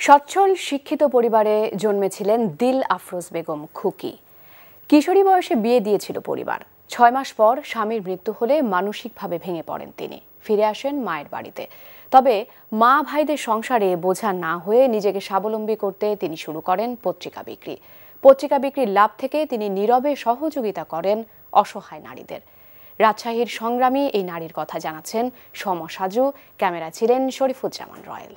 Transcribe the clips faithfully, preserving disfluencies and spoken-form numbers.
সচ্ছল শিক্ষিত পরিবারে জন্মেছিলেন দিল আফরোজ বেগম খুকি। কিশোরী বয়সে বিয়ে দিয়েছিল পরিবার। ছয় মাস পর স্বামীর মৃত্যু হলে মানসিকভাবে ভেঙে পড়েন তিনি। ফিরে আসেন মায়ের বাড়িতে। তবে মা ভাইদের সংসারে বোঝা না হয়ে নিজেকে স্বাবলম্বী করতে তিনি শুরু করেন পত্রিকা বিক্রি। পত্রিকা বিক্রির লাভ থেকে তিনি নীরবে সহযোগিতা করেন অসহায় নারীদের। রাজশাহীর সংগ্রামী এই নারীর কথা জানাচ্ছেন সমর সাজু। ক্যামেরা ছিলেন শরীফুজ্জামান রয়েল।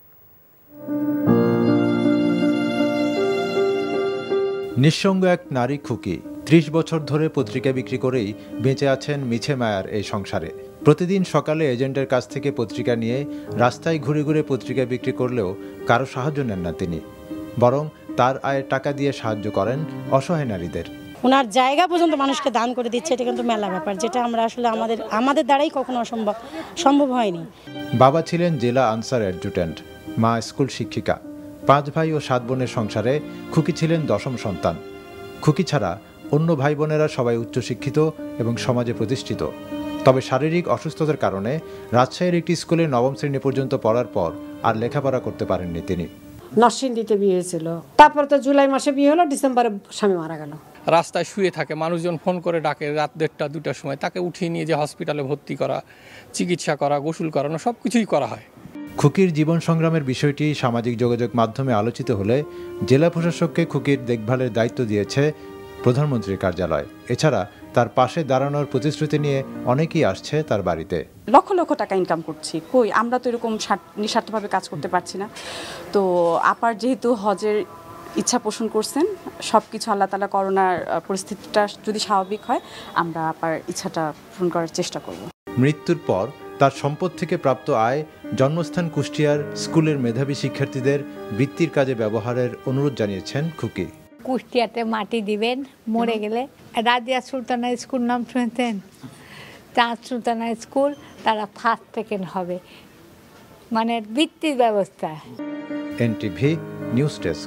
নিঃসঙ্গ এক নারী খুকি ত্রিশ বছর ধরে পত্রিকা বিক্রি করেই বেঁচে আছেন মিছে মায়ার এই সংসারে। প্রতিদিন সকালে এজেন্টের কাছ থেকে পত্রিকা নিয়ে রাস্তায় ঘুরে ঘুরে পত্রিকা বিক্রি করলেও কারো সাহায্য নেন না তিনি, বরং তার আয়ের টাকা দিয়ে সাহায্য করেন অসহায় নারীদের। ওনার জায়গা পর্যন্ত মানুষকে দান করে দিচ্ছে, এটা কিন্তু মেলা ব্যাপার, যেটা আমরা আসলে আমাদের আমাদের দ্বারাই কখনো অসম্ভব সম্ভব হয়নি। বাবা ছিলেন জেলা আনসার অ্যাডজুটেন্ট, মা স্কুল শিক্ষিকা। পাঁচ ভাই ও সাত বোনের সংসারে খুকি ছিলেন দশম সন্তান। খুকি ছাড়া অন্য ভাই বোনেরা সবাই উচ্চশিক্ষিত এবং সমাজে প্রতিষ্ঠিত। তবে শারীরিক অসুস্থতার কারণে রাজশাহীর একটি স্কুলে নবম শ্রেণী পর্যন্ত পড়ার পর আর লেখাপড়া করতে পারেননি তিনি। নরসিংদীতে বিয়ে হয়েছিল, তারপর তো জুলাই মাসে বিয়ে হলো, ডিসেম্বরে স্বামী মারা গেল। রাস্তায় শুয়ে থাকে, মানুষজন ফোন করে ডাকে রাত দেড়টা দুটার সময়, তাকে উঠিয়ে নিয়ে যে হসপিটালে ভর্তি করা, চিকিৎসা করা, গোসল করানো সব কিছুই করা হয়। খুকির জীবন সংগ্রামের বিষয়টি সামাজিক যোগাযোগ মাধ্যমে আলোচিত হলে জেলা প্রশাসককে খুকির দেখভালের দায়িত্ব দিয়েছে প্রধানমন্ত্রীর কার্যালয়। এছাড়া তার পাশে দাঁড়ানোর প্রতিশ্রুতি নিয়ে অনেকেই আসছে তার বাড়িতে। লক্ষ লক্ষ টাকা ইনকাম করছি, কই আমরা তো এরকম নিঃস্বার্থভাবে কাজ করতে পারছি না। তো আপার যেহেতু হজের ইচ্ছা পোষণ করছেন, সব কিছু আল্লাহ তাআলা করোনার পরিস্থিতিটা যদি স্বাভাবিক হয়, আমরা আপার ইচ্ছাটা পূরণ করার চেষ্টা করব। মৃত্যুর পর তার সম্পদ থেকে প্রাপ্ত আয় জন্মস্থান কুষ্টিয়ার স্কুলের মেধাবী শিক্ষার্থীদের বৃত্তির কাজে ব্যবহারের অনুরোধ জানিয়েছেন খুকি। কুষ্টিয়াতে মাটি দিবেন মরে গেলে। রাজিয়া সুলতানা স্কুল নাম শুনতেন? চাঁদ সুলতানা স্কুল, তারা ফার্স্ট সেকেন্ড হবে, মানে বৃত্তির ব্যবস্থা। NTV news desk.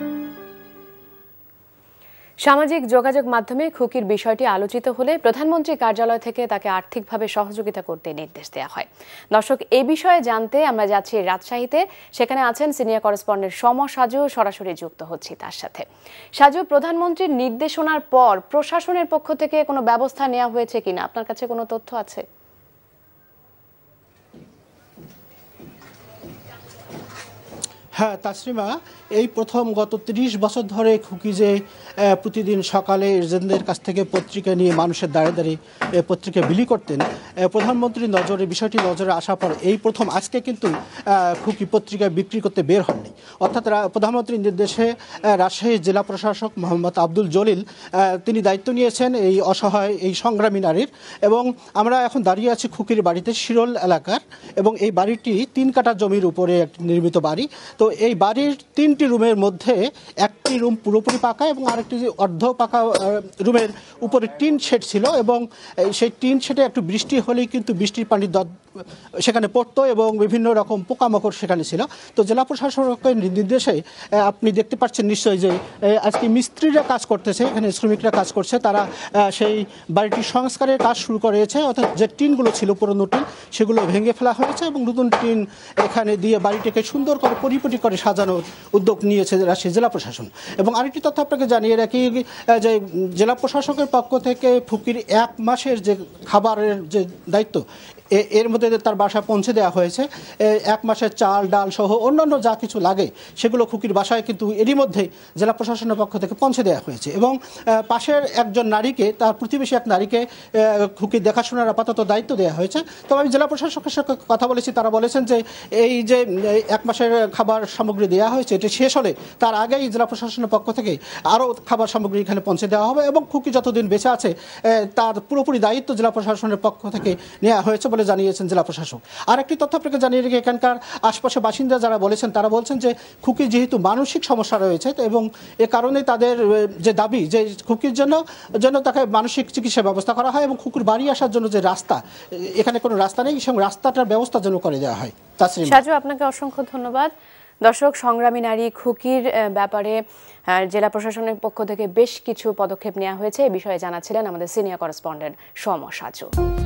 সামাজিক যোগাযোগ মাধ্যমে খুকির বিষয়টি আলোচিত হলে প্রধানমন্ত্রী কার্যালয় থেকে তাকে আর্থিকভাবে সহযোগিতা করতে নির্দেশ দেওয়া হয়। দর্শক, এই বিষয়ে জানতে আমরা যাচ্ছি রাজশাহীতে। সেখানে আছেন সিনিয়র করেসপন্ডেন্ট সমর সাজু, সরাসরি যুক্ত হচ্ছি তার সাথে। সাজু, প্রধানমন্ত্রীর নির্দেশনার পর প্রশাসনের পক্ষ থেকে কোনো ব্যবস্থা নেওয়া হয়েছে কিনা, আপনার কাছে কোনো তথ্য আছে? হ্যাঁ তাসরিমা, এই প্রথম গত ত্রিশ বছর ধরে খুকি যে প্রতিদিন সকালে এজেন্টদের কাছ থেকে পত্রিকা নিয়ে মানুষের দাঁড়ে দাঁড়িয়ে পত্রিকা বিলি করতেন, প্রধানমন্ত্রীর নজরে বিষয়টি নজরে আসার পর এই প্রথম আজকে কিন্তু খুকি পত্রিকা বিক্রি করতে বের হননি। অর্থাৎ প্রধানমন্ত্রীর নির্দেশে রাজশাহীর জেলা প্রশাসক মোহাম্মদ আব্দুল জলিল তিনি দায়িত্ব নিয়েছেন এই অসহায় এই সংগ্রামী নারীর। এবং আমরা এখন দাঁড়িয়ে আছি খুকির বাড়িতে, শিরোল এলাকার, এবং এই বাড়িটি তিন কাঠা জমির উপরে নির্মিত বাড়ি। তো এই বাড়ির তিনটি রুমের মধ্যে একটি রুম পুরোপুরি পাকা এবং আরেকটি অর্ধ পাকা রুমের উপরে টিন শেড ছিল, এবং সেই টিন শেডে একটু বৃষ্টি হলেই কিন্তু বৃষ্টির পানি সেখানে পড়তো এবং বিভিন্ন রকম পোকামাকড় সেখানে ছিল। তো জেলা প্রশাসকের নির্দেশে আপনি দেখতে পাচ্ছেন নিশ্চয়ই যে আজকে মিস্ত্রিরা কাজ করতেছে, এখানে শ্রমিকরা কাজ করছে, তারা সেই বাড়িটির সংস্কারের কাজ শুরু করেছে। অর্থাৎ যে টিনগুলো ছিল পুরনো টিন, সেগুলো ভেঙে ফেলা হয়েছে এবং নতুন টিন এখানে দিয়ে বাড়িটিকে সুন্দর করে পরিপাটি করে সাজানোর উদ্যোগ নিয়েছে রাজশাহী জেলা প্রশাসন। এবং আরেকটি তথ্য আপনাকে জানিয়ে রাখি যে জেলা প্রশাসকের পক্ষ থেকে খুকির এক মাসের যে খাবারের যে দায়িত্ব এর মধ্যে তার বাসায় পৌঁছে দেওয়া হয়েছে। এক মাসের চাল ডাল সহ অন্যান্য যা কিছু লাগে সেগুলো খুকির বাসায় কিন্তু এরই মধ্যেই জেলা প্রশাসনের পক্ষ থেকে পৌঁছে দেওয়া হয়েছে। এবং পাশের একজন নারীকে, তার প্রতিবেশী এক নারীকে খুকির দেখাশোনার আপাতত দায়িত্ব দেওয়া হয়েছে। তবে আমি জেলা প্রশাসকের সাথে কথা বলেছি, তারা বলেছেন যে এই যে এক মাসের খাবার সামগ্রী দেওয়া হয়েছে এটি শেষ হলে তার আগেই জেলা প্রশাসনের পক্ষ থেকে আরও খাবার সামগ্রী এখানে পৌঁছে দেওয়া হবে এবং খুকি যতদিন বেঁচে আছে তার পুরোপুরি দায়িত্ব জেলা প্রশাসনের পক্ষ থেকে নেওয়া হয়েছে বলে জানিয়েছেন জেলা প্রশাসক। আর একটি তথ্য আপনাকে জানিয়ে রেখে, এখানকার আশপাশে বাসিন্দা যারা বলেছেন তারা বলছেন যে খুকির যেহেতু মানসিক সমস্যা রয়েছে এবং এ কারণে তাদের যে দাবি যে খুকির জন্য জন্য তাকে মানসিক চিকিৎসা ব্যবস্থা করা হয় এবং খুকির বাড়ি আসার জন্য যে রাস্তা, এখানে কোনো রাস্তা নেই, এবং রাস্তাটার ব্যবস্থা যেন করে দেওয়া হয়। সাজু, আপনাকে অসংখ্য ধন্যবাদ। দর্শক, সংগ্রামী নারী খুকির ব্যাপারে জেলা প্রশাসনের পক্ষ থেকে বেশ কিছু পদক্ষেপ নেওয়া হয়েছে, এই বিষয়ে জানাচ্ছিলেন আমাদের সিনিয়র করেসপন্ডেন্ট সমর সাজু।